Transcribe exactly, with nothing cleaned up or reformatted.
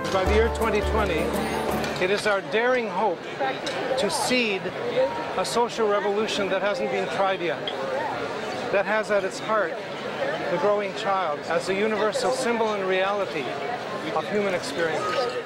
By the year twenty twenty, it is our daring hope to seed a social revolution that hasn't been tried yet, that has at its heart the growing child as a universal symbol and reality of human experience.